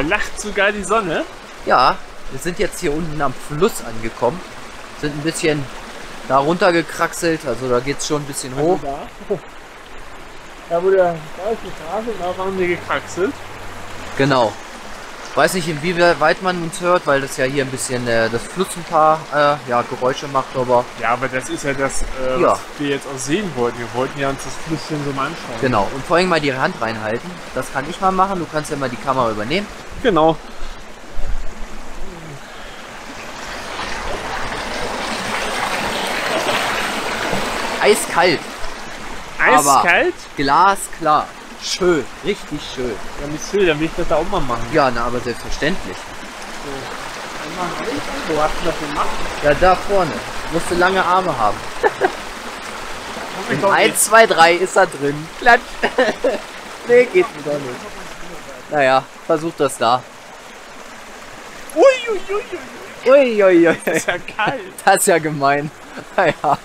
lacht sogar die Sonne. Ja, wir sind jetzt hier unten am Fluss angekommen. Sind ein bisschen da runtergekraxelt, also da geht es schon ein bisschen hoch. Da ist die Straße und da waren wir gekraxelt. Genau. Weiß nicht, inwieweit man uns hört, weil das ja hier ein bisschen das Fluss ein paar Geräusche macht, aber... Ja, aber das ist ja das, was wir jetzt auch sehen wollten. Wir wollten ja uns das Flüsschen so mal anschauen. Genau, und vor allem mal die Hand reinhalten. Das kann ich mal machen, du kannst ja mal die Kamera übernehmen. Genau. Eiskalt. Eiskalt? Aber glasklar. Schön, richtig schön. Ja, nicht schön, dann will ich das da auch mal machen. Ja, na, aber selbstverständlich. Wo hast du das gemacht? Ja, da vorne. Musst du lange Arme haben. In 1, 2, 3 ist er drin. Klatsch. Nee, geht wieder nicht. Naja, versuch das da. Uiuiui. Das ist ja kalt. Das ist ja gemein. Naja.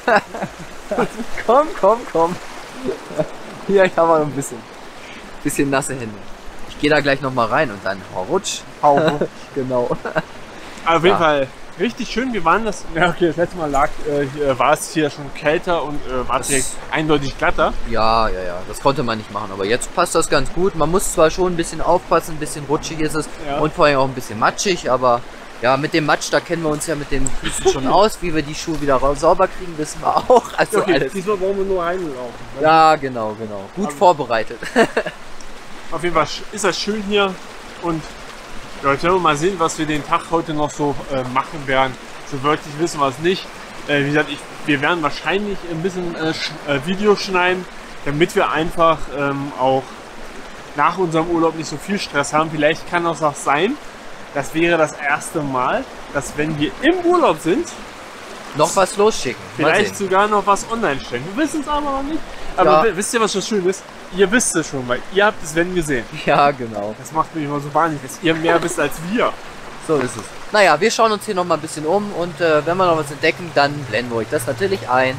Komm. Hier, ich habe noch ein bisschen nasse Hände. Ich gehe da gleich noch mal rein und dann rutsch. Genau. Auf jeden Fall richtig schön. Wir waren das. Ja, okay, das letzte Mal war es hier schon kälter und war es hier eindeutig glatter. Ja. Das konnte man nicht machen, aber jetzt passt das ganz gut. Man muss zwar schon ein bisschen aufpassen, ein bisschen rutschig ist es und vor allem auch ein bisschen matschig, aber ja, mit dem Matsch, da kennen wir uns ja mit den Füßen schon aus. Wie wir die Schuhe wieder sauber kriegen, wissen wir auch. Also okay, alles. Diesmal wollen wir nur reinlaufen. Ja, genau. Gut vorbereitet. Auf jeden Fall ist das schön hier und ja, jetzt werden wir mal sehen, was wir den Tag heute noch so machen werden. So wirklich wissen wir es nicht. Wie gesagt, wir werden wahrscheinlich ein bisschen Video schneiden, damit wir einfach auch nach unserem Urlaub nicht so viel Stress haben. Vielleicht kann das auch sein, das wäre das erste Mal, dass wenn wir im Urlaub sind, noch was losschicken. Vielleicht sogar noch was online stellen. Wir wissen es aber noch nicht. Aber wisst ihr, was so schön ist? Ihr wisst es schon, weil ihr habt es wenn gesehen. Ja, genau. Das macht mich immer so wahnsinnig, dass ihr mehr wisst als wir. So ist es. Naja, wir schauen uns hier noch mal ein bisschen um und wenn wir noch was entdecken, dann blenden wir euch das natürlich ein.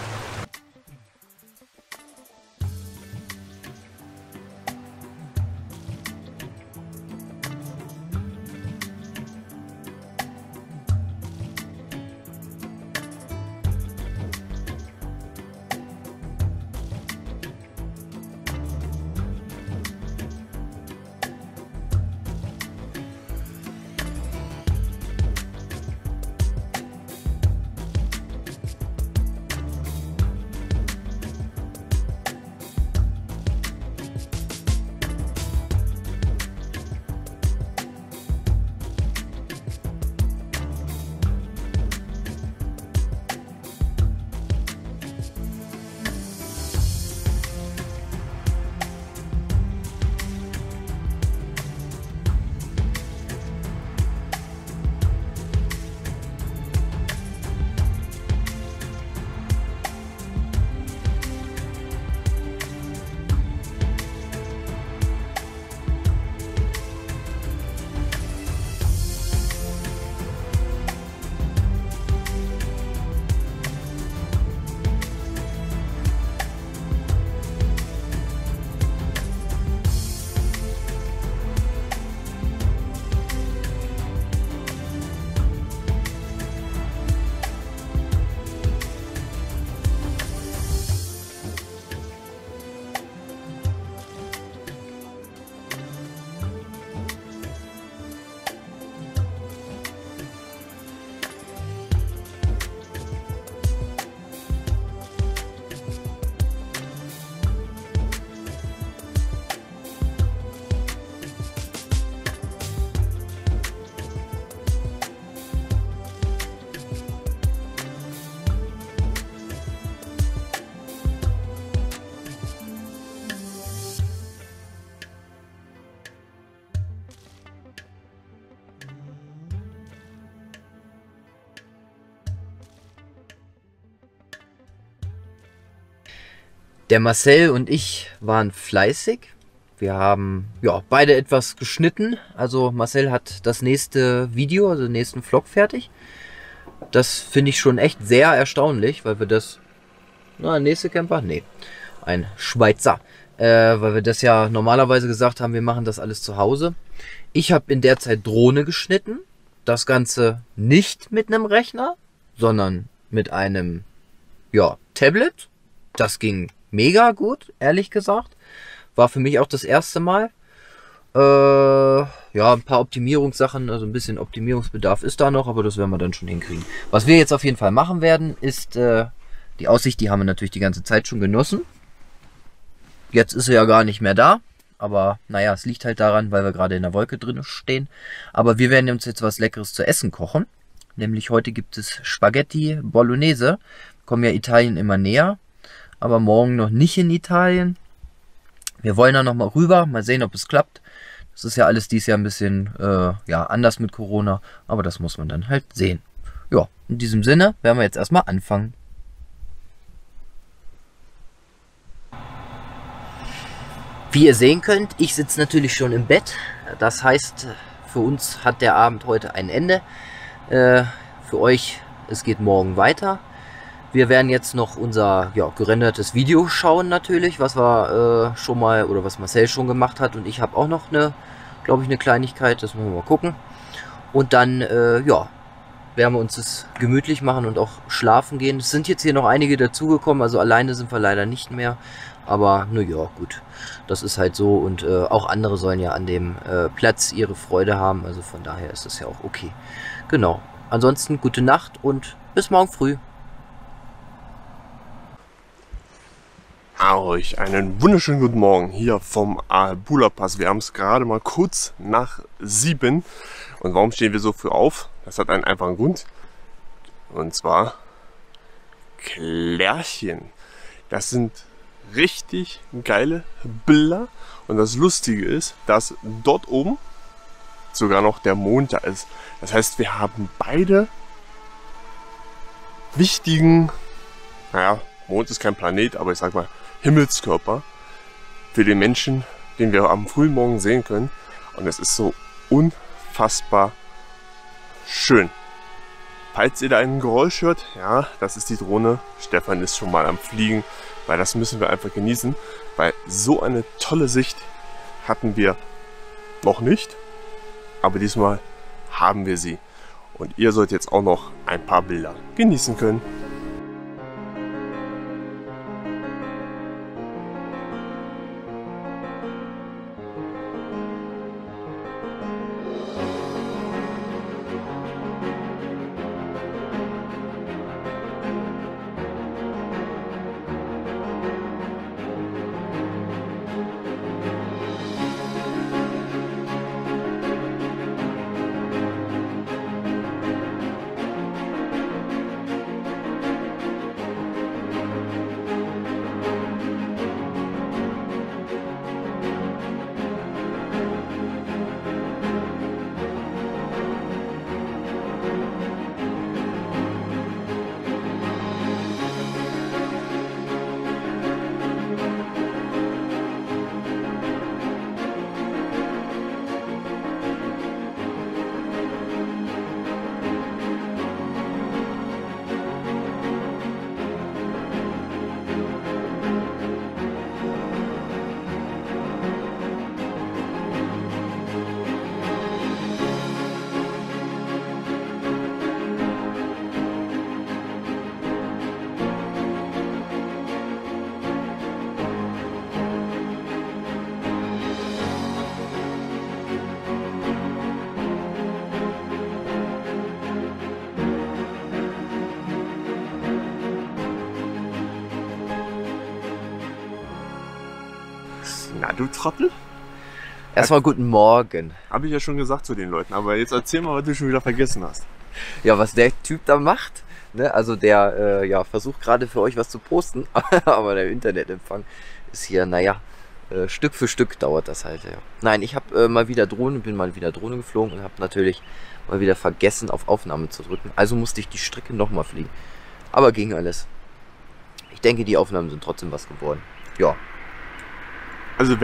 Der Marcel und ich waren fleißig. Wir haben beide etwas geschnitten. Also Marcel hat das nächste Video, also den nächsten Vlog fertig. Das finde ich schon echt sehr erstaunlich, weil wir das... nächste Camper? Nee, ein Schweizer. Weil wir das ja normalerweise gesagt haben, wir machen das alles zu Hause. Ich habe in der Zeit Drohne geschnitten. Das Ganze nicht mit einem Rechner, sondern mit einem Tablet. Das ging mega gut, ehrlich gesagt. War für mich auch das erste Mal. Ein paar Optimierungssachen, also ein bisschen Optimierungsbedarf ist da noch, aber das werden wir dann schon hinkriegen. Was wir jetzt auf jeden Fall machen werden, ist die Aussicht, die haben wir natürlich die ganze Zeit schon genossen. Jetzt ist sie ja gar nicht mehr da, aber naja, es liegt halt daran, weil wir gerade in der Wolke drin stehen. Aber wir werden uns jetzt was Leckeres zu essen kochen. Nämlich heute gibt es Spaghetti Bolognese. Wir kommen ja Italien immer näher, aber morgen noch nicht in Italien. Wir wollen da nochmal rüber, mal sehen, ob es klappt. Das ist ja alles dieses Jahr ein bisschen anders mit Corona, aber das muss man dann halt sehen. Ja, in diesem Sinne werden wir jetzt erstmal anfangen. Wie ihr sehen könnt, ich sitze natürlich schon im Bett. Das heißt, für uns hat der Abend heute ein Ende. Für euch, es geht morgen weiter. Wir werden jetzt noch unser gerendertes Video schauen natürlich, was wir schon mal, oder was Marcel schon gemacht hat. Und ich habe auch noch glaube ich, eine Kleinigkeit, das müssen wir mal gucken. Und dann, werden wir uns das gemütlich machen und auch schlafen gehen. Es sind jetzt hier noch einige dazugekommen, also alleine sind wir leider nicht mehr. Aber naja, gut, das ist halt so. Und auch andere sollen ja an dem Platz ihre Freude haben. Also von daher ist das ja auch okay. Genau. Ansonsten gute Nacht und bis morgen früh. Euch einen wunderschönen guten Morgen hier vom Albula Pass. Wir haben es gerade mal kurz nach 7. Und warum stehen wir so früh auf? Das hat einen einfachen Grund. Und zwar Klärchen. Das sind richtig geile Bilder. Und das Lustige ist, dass dort oben sogar noch der Mond da ist. Das heißt, wir haben beide wichtigen, Mond ist kein Planet, aber ich sag mal Himmelskörper für den Menschen, den wir am frühen Morgen sehen können. Und es ist so unfassbar schön. Falls ihr da ein Geräusch hört, ja, das ist die Drohne. Stefan ist schon mal am Fliegen, weil das müssen wir einfach genießen. Weil so eine tolle Sicht hatten wir noch nicht, aber diesmal haben wir sie. Und ihr sollt jetzt auch noch ein paar Bilder genießen können. Na du Trottel? Erstmal guten Morgen. Habe ich ja schon gesagt zu den Leuten, aber jetzt erzähl mal, was du schon wieder vergessen hast. Ja, was der Typ da macht, ne? Also der versucht gerade für euch was zu posten, aber der Internetempfang ist hier, Stück für Stück dauert das halt, ja. Nein, ich habe bin mal wieder Drohne geflogen und habe natürlich mal wieder vergessen, auf Aufnahme zu drücken. Also musste ich die Strecke nochmal fliegen. Aber ging alles. Ich denke, die Aufnahmen sind trotzdem was geworden. Ja. Also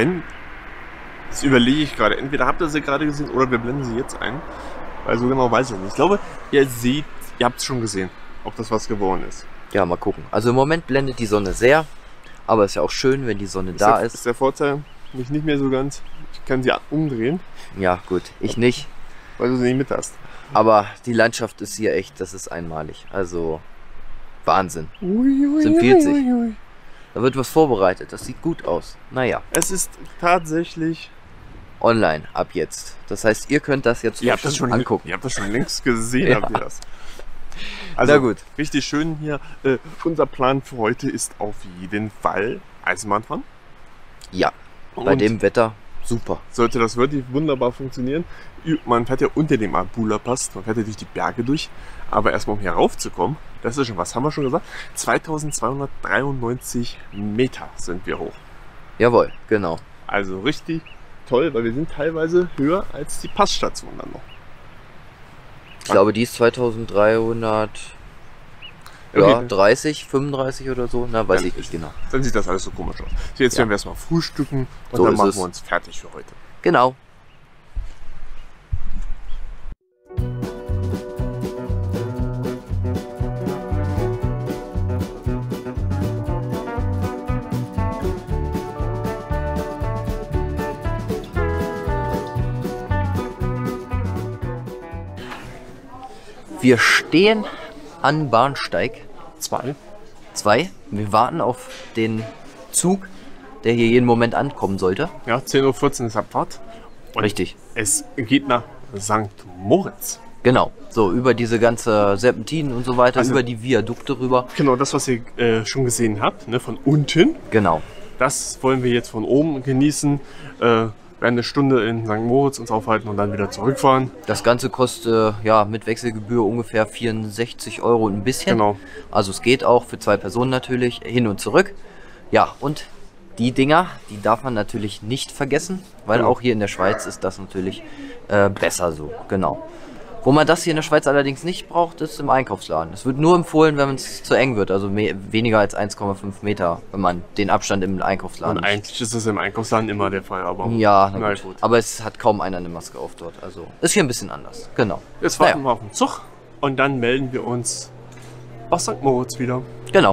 das überlege ich gerade. Entweder habt ihr sie gerade gesehen oder wir blenden sie jetzt ein. Weil so genau weiß ich nicht. Ich glaube, ihr habt es schon gesehen, ob das was geworden ist. Ja, mal gucken. Also im Moment blendet die Sonne sehr. Aber es ist ja auch schön, wenn die Sonne da ist. Ist der Vorteil, mich nicht mehr so ganz. Ich kann sie umdrehen, Ja, gut, ich nicht. weil du sie nicht mit hast. Aber die Landschaft ist hier echt, das ist einmalig. Also Wahnsinn. Ui, Sind 40. Da wird was vorbereitet, das sieht gut aus. Naja, Es ist tatsächlich. online ab jetzt. Das heißt, ihr könnt das jetzt Ihr habt das schon angucken. Ihr habt das schon längst gesehen, Ja. habt ihr das. Also Na gut. richtig schön hier. Unser Plan für heute ist auf jeden Fall Eisenbahnfahren. Ja, bei Und dem Wetter super. sollte das wirklich wunderbar funktionieren. Man fährt ja unter dem Albula Pass, man fährt ja durch die Berge durch. Aber erstmal um hier raufzukommen, das ist schon, was haben wir schon gesagt? 2293 Meter sind wir hoch. Jawohl, genau. Also richtig toll, weil wir sind teilweise höher als die Passstation dann noch. Ich glaube, die ist 2300, Okay. 30, 35 oder so. Na, weiß ich nicht genau. Dann sieht das alles so komisch aus. So, jetzt Ja. werden wir erstmal frühstücken und So dann ist machen es. wir uns fertig für heute. Genau. Wir stehen an Bahnsteig 2. Wir warten auf den Zug, der hier jeden Moment ankommen sollte. Ja, 10:14 Uhr ist Abfahrt. Und Richtig. es geht nach St. Moritz. Genau. So, über diese ganze Serpentinen und so weiter, Also- über die Viadukte rüber. Genau, das, was ihr schon gesehen habt, ne, von unten, Genau. das wollen wir jetzt von oben genießen. Werden eine Stunde in St. Moritz uns aufhalten und dann wieder zurückfahren. Das Ganze kostet ja mit Wechselgebühr ungefähr 64 Euro und ein bisschen. Genau. Also es geht auch für 2 Personen natürlich, hin und zurück. Ja, und die Dinger, die darf man natürlich nicht vergessen, weil Genau. auch hier in der Schweiz ist das natürlich besser so. Genau. Wo man das hier in der Schweiz allerdings nicht braucht, ist im Einkaufsladen. Es wird nur empfohlen, wenn es zu eng wird, also weniger als 1,5 Meter, wenn man den Abstand im Einkaufsladen Und eigentlich ist das im Einkaufsladen immer der Fall, aber Ja, na gut. gut. Aber es hat kaum einer eine Maske auf dort. Also ist hier ein bisschen anders. Genau. Jetzt warten wir auf den Zug und dann melden wir uns aus St. Moritz wieder. Genau.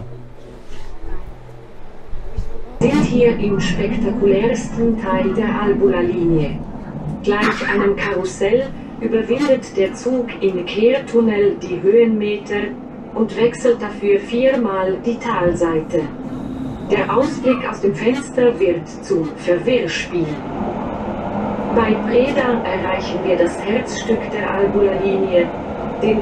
Sind hier im spektakulärsten Teil der Albula-Linie. Gleich einem Karussell überwindet der Zug im Kehrtunnel die Höhenmeter und wechselt dafür 4-mal die Talseite. Der Ausblick aus dem Fenster wird zum Verwirrspiel. Bei Breda erreichen wir das Herzstück der Albula-Linie, den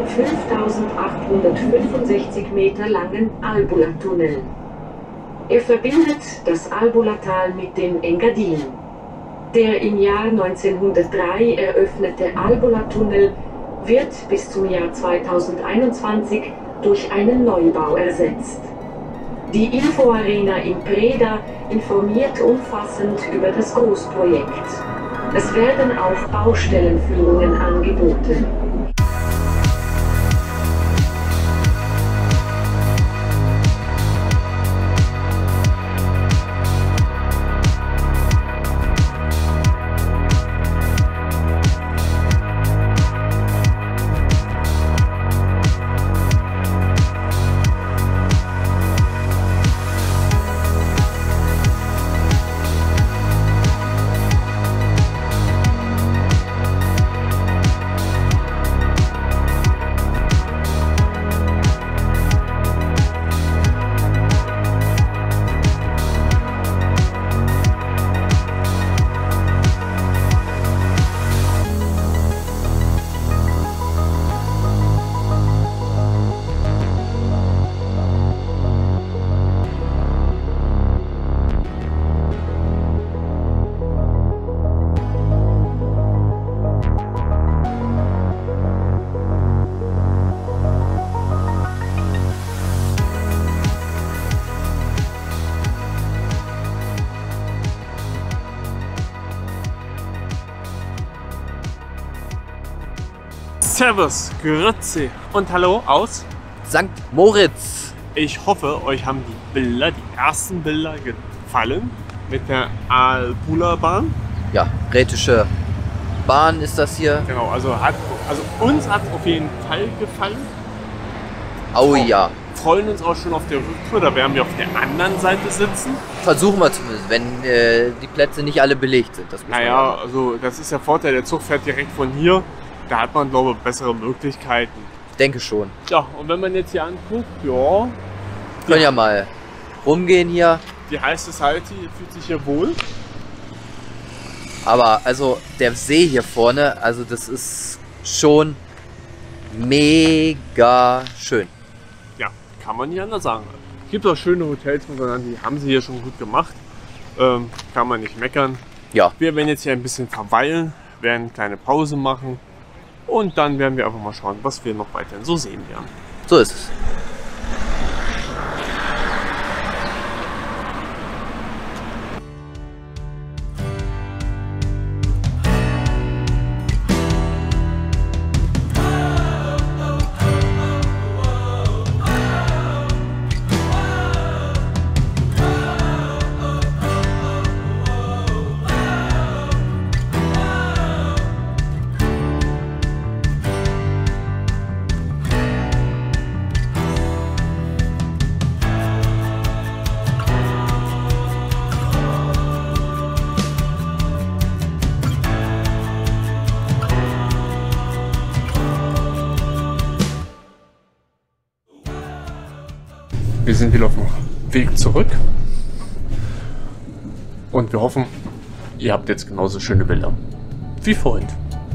5865 Meter langen Albula-Tunnel. Er verbindet das Albulatal mit dem Engadin. Der im Jahr 1903 eröffnete Albula-Tunnel wird bis zum Jahr 2021 durch einen Neubau ersetzt. Die Info-Arena in Breda informiert umfassend über das Großprojekt. Es werden auch Baustellenführungen angeboten. Servus, Grüezi und hallo aus. St. Moritz. Ich hoffe, euch haben die ersten Bilder gefallen mit der Albula-Bahn. Ja, rätische Bahn ist das hier. Genau, also uns hat auf jeden Fall gefallen. Oh ja. freuen uns auch schon auf der Rücktour, da werden wir auf der anderen Seite sitzen. Versuchen wir zumindest, wenn die Plätze nicht alle belegt sind. Das muss man Naja, also das ist der Vorteil, der Zug fährt direkt von hier, da hat man, glaube ich, bessere Möglichkeiten. Ich denke schon. Ja, und wenn man jetzt hier anguckt, ja, Können ja mal rumgehen hier. die heiße Salti fühlt sich hier wohl. Aber also der See hier vorne, also das ist schon mega schön. Ja, kann man nicht anders sagen. Es gibt auch schöne Hotels, muss man sagen, die haben sie hier schon gut gemacht. Kann man nicht meckern. Ja, Wir werden jetzt hier ein bisschen verweilen, werden eine kleine Pause machen und dann werden wir einfach mal schauen, was wir noch weiterhin so sehen werden. so ist es. Wir sind wieder auf dem Weg zurück und wir hoffen, ihr habt jetzt genauso schöne Bilder wie vorhin.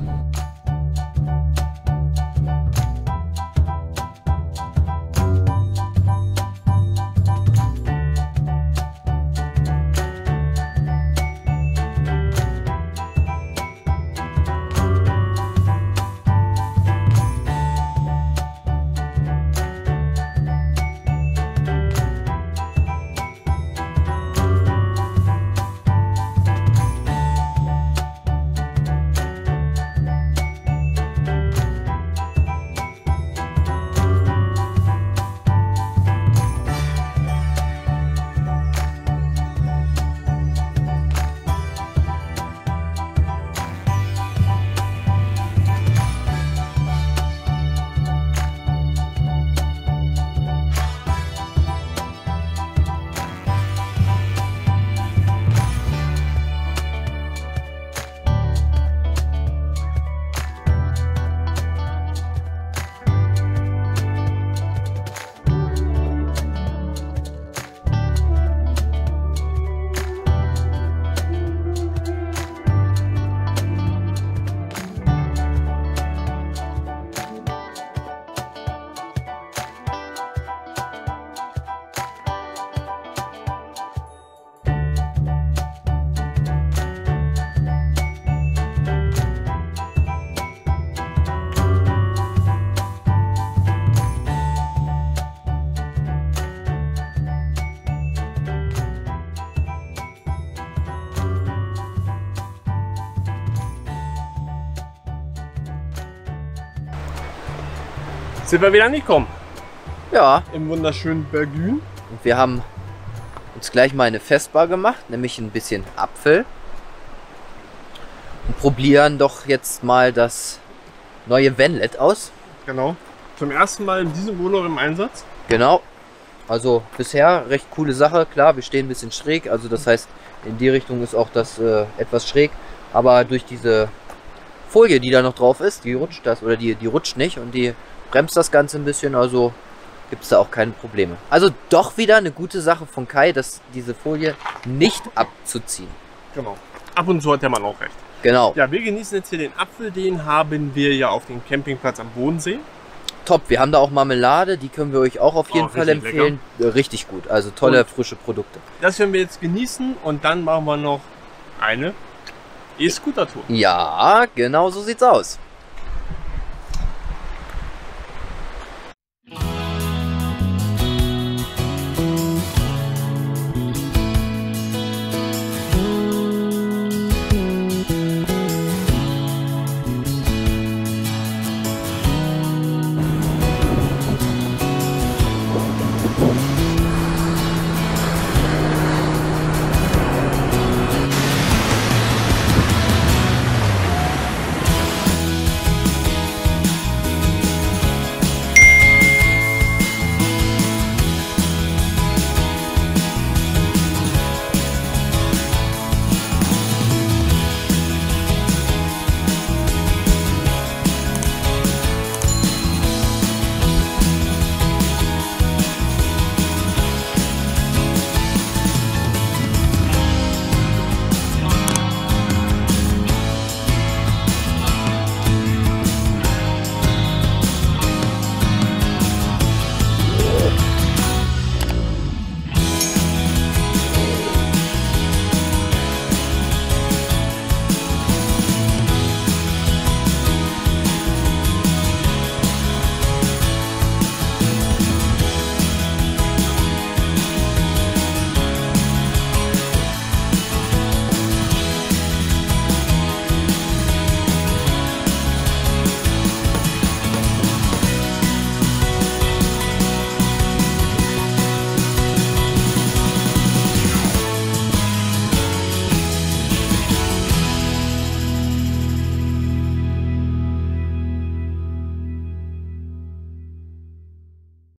Sind wir wieder angekommen Ja, im wunderschönen Bergün. und wir haben uns gleich mal eine Festbar gemacht, nämlich ein bisschen Apfel. Und probieren doch jetzt mal das neue Vanlet aus. Genau. Zum ersten Mal in diesem Urlaub im Einsatz. Genau. Also bisher recht coole Sache. Klar, wir stehen ein bisschen schräg. Also das heißt, in die Richtung ist auch das etwas schräg. Aber durch diese Folie, die da noch drauf ist, die rutscht das oder die rutscht nicht und die bremst das Ganze ein bisschen. Also gibt es da auch keine Probleme. Also doch wieder eine gute Sache von Kai, dass diese Folie nicht abzuziehen. Genau. Ab und zu hat der Mann auch recht. Genau. Ja, wir genießen jetzt hier den Apfel. Den haben wir ja auf dem Campingplatz am Bodensee. Top. Wir haben da auch Marmelade. Die können wir euch auch auf jeden Fall richtig empfehlen. Richtig gut. Also tolle, frische Produkte. Das werden wir jetzt genießen und dann machen wir noch eine E-Scooter-Tour. Ja, genau so sieht's aus.